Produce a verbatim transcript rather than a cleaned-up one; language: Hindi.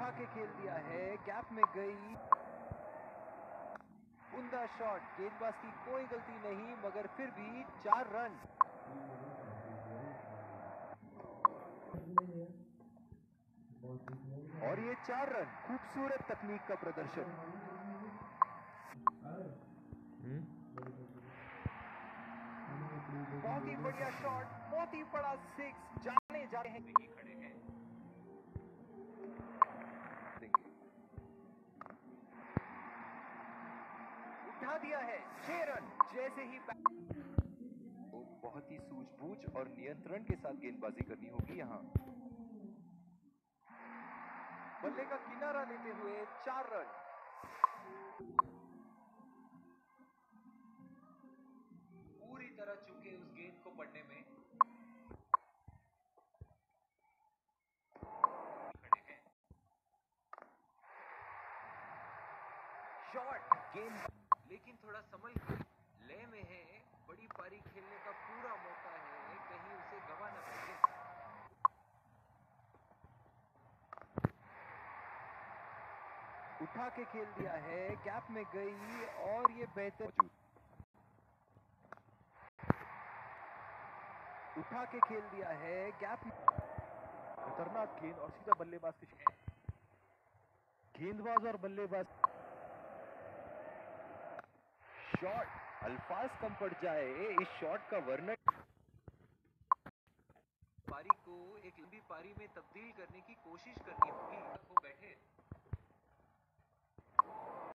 उठा के खेल दिया है, गैप में गई, उमदा शॉट, गेंदबाज की कोई गलती नहीं मगर फिर भी चार रन। और ये चार रन, खूबसूरत तकनीक का प्रदर्शन। बहुत ही बढ़िया शॉट, बहुत ही बड़ा सिक्स, जाने जाने हैं नहीं खड़े हैं। उठा दिया है, छह रन। जैसे ही तो बहुत ही सूझबूझ और नियंत्रण के साथ गेंदबाजी करनी होगी यहाँ। बल्ले का किनारा लेते हुए चार रन। पूरी तरह चूके उस गेंद को पढ़ने में। खड़े हैं। शॉट, गेंद लेकिन थोड़ा संभल के लय में है, बड़ी पारी खेलने का पूरा मौका है, कहीं उसे गवा न बैठे। उठा के खेल दिया है, गैप में गई और ये बेहतर। उठा के खेल दिया है, गैप में खतरनाक गेंद और सीधा बल्लेबाज के गेंदबाज और बल्लेबाज। शॉट, अल्फाज कम पड़ जाए इस शॉट का वर्णन। पारी को एक लंबी पारी में तब्दील करने की कोशिश करनी होगी। हो बैठे